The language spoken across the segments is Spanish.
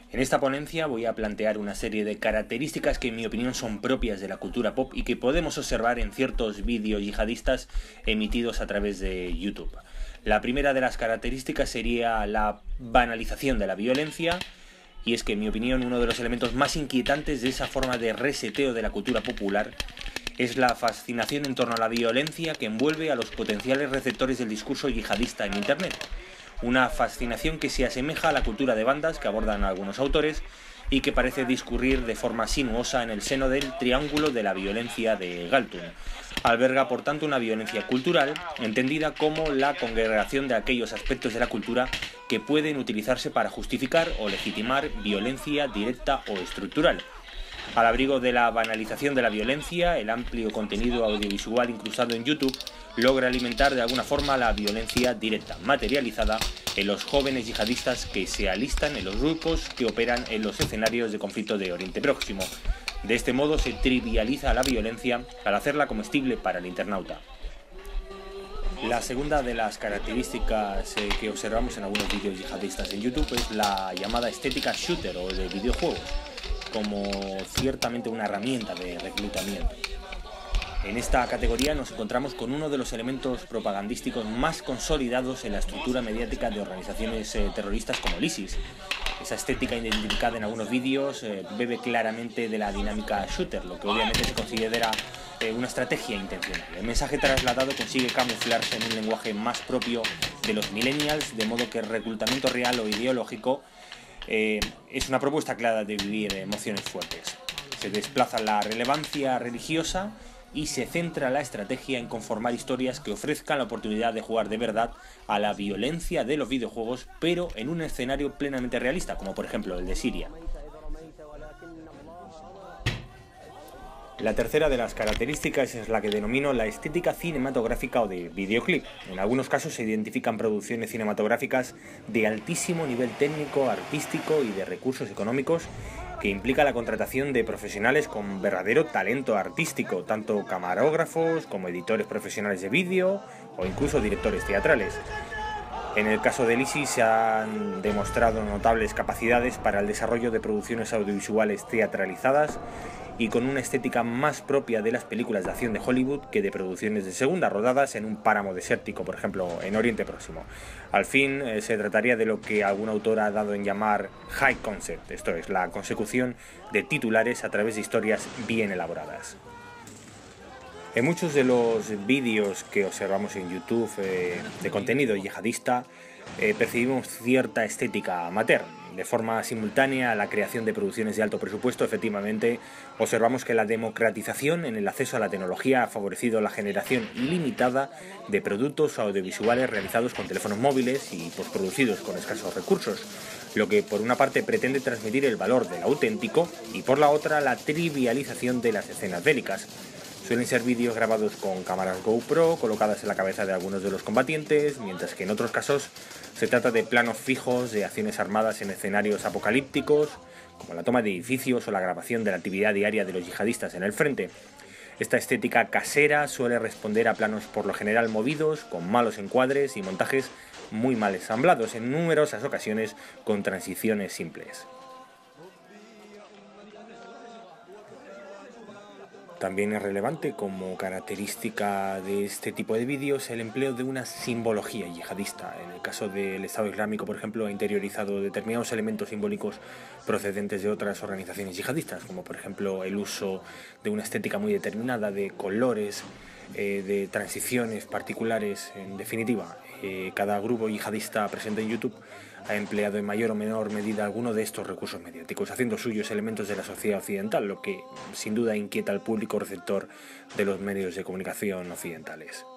En esta ponencia voy a plantear una serie de características que en mi opinión son propias de la cultura pop y que podemos observar en ciertos vídeos yihadistas emitidos a través de YouTube. La primera de las características sería la banalización de la violencia, y es que en mi opinión uno de los elementos más inquietantes de esa forma de reseteo de la cultura popular es la fascinación en torno a la violencia que envuelve a los potenciales receptores del discurso yihadista en Internet. Una fascinación que se asemeja a la cultura de bandas que abordan algunos autores y que parece discurrir de forma sinuosa en el seno del triángulo de la violencia de Galtung. Alberga, por tanto, una violencia cultural, entendida como la congregación de aquellos aspectos de la cultura que pueden utilizarse para justificar o legitimar violencia directa o estructural. Al abrigo de la banalización de la violencia, el amplio contenido audiovisual incrustado en YouTube logra alimentar de alguna forma la violencia directa, materializada en los jóvenes yihadistas que se alistan en los grupos que operan en los escenarios de conflicto de Oriente Próximo. De este modo se trivializa la violencia al hacerla comestible para el internauta. La segunda de las características que observamos en algunos vídeos yihadistas en YouTube es la llamada estética shooter o de videojuegos, como ciertamente una herramienta de reclutamiento. En esta categoría nos encontramos con uno de los elementos propagandísticos más consolidados en la estructura mediática de organizaciones terroristas como el ISIS. Esa estética identificada en algunos vídeos bebe claramente de la dinámica shooter, lo que obviamente se considera una estrategia intencional. El mensaje trasladado consigue camuflarse en un lenguaje más propio de los millennials, de modo que el reclutamiento real o ideológico es una propuesta clara de vivir emociones fuertes. Se desplaza la relevancia religiosa y se centra la estrategia en conformar historias que ofrezcan la oportunidad de jugar de verdad a la violencia de los videojuegos, pero en un escenario plenamente realista, como por ejemplo el de Siria. La tercera de las características es la que denomino la estética cinematográfica o de videoclip. En algunos casos se identifican producciones cinematográficas de altísimo nivel técnico, artístico y de recursos económicos que implica la contratación de profesionales con verdadero talento artístico, tanto camarógrafos como editores profesionales de vídeo o incluso directores teatrales. En el caso del ISIS se han demostrado notables capacidades para el desarrollo de producciones audiovisuales teatralizadas y con una estética más propia de las películas de acción de Hollywood que de producciones de segunda rodadas en un páramo desértico, por ejemplo, en Oriente Próximo. Al fin, se trataría de lo que algún autor ha dado en llamar high concept, esto es, la consecución de titulares a través de historias bien elaboradas. En muchos de los vídeos que observamos en YouTube de contenido yihadista, percibimos cierta estética amateur. De forma simultánea a la creación de producciones de alto presupuesto, efectivamente, observamos que la democratización en el acceso a la tecnología ha favorecido la generación ilimitada de productos audiovisuales realizados con teléfonos móviles y postproducidos con escasos recursos, lo que por una parte pretende transmitir el valor del auténtico y por la otra la trivialización de las escenas bélicas. Suelen ser vídeos grabados con cámaras GoPro colocadas en la cabeza de algunos de los combatientes, mientras que en otros casos se trata de planos fijos de acciones armadas en escenarios apocalípticos, como la toma de edificios o la grabación de la actividad diaria de los yihadistas en el frente. Esta estética casera suele responder a planos por lo general movidos, con malos encuadres y montajes muy mal ensamblados, en numerosas ocasiones con transiciones simples. También es relevante como característica de este tipo de vídeos el empleo de una simbología yihadista. En el caso del Estado Islámico, por ejemplo, ha interiorizado determinados elementos simbólicos procedentes de otras organizaciones yihadistas, como por ejemplo el uso de una estética muy determinada, de colores, de transiciones particulares. En definitiva, cada grupo yihadista presente en YouTube ha empleado en mayor o menor medida alguno de estos recursos mediáticos, haciendo suyos elementos de la sociedad occidental, lo que sin duda inquieta al público receptor de los medios de comunicación occidentales.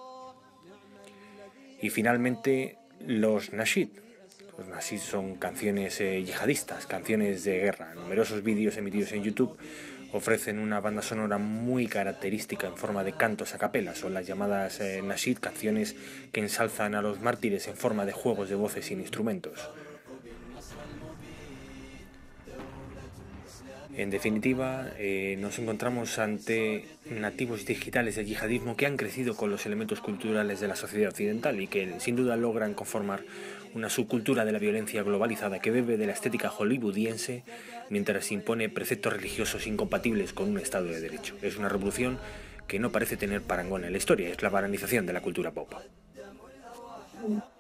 Y finalmente, los Nasheed. Los Nasheed son canciones yihadistas, canciones de guerra. Numerosos vídeos emitidos en YouTube ofrecen una banda sonora muy característica en forma de cantos a capela. Son las llamadas Nasheed, canciones que ensalzan a los mártires en forma de juegos de voces sin instrumentos. En definitiva, nos encontramos ante nativos digitales del yihadismo que han crecido con los elementos culturales de la sociedad occidental y que sin duda logran conformar una subcultura de la violencia globalizada que bebe de la estética hollywoodiense mientras impone preceptos religiosos incompatibles con un Estado de Derecho. Es una revolución que no parece tener parangón en la historia, es la banalización de la cultura pop.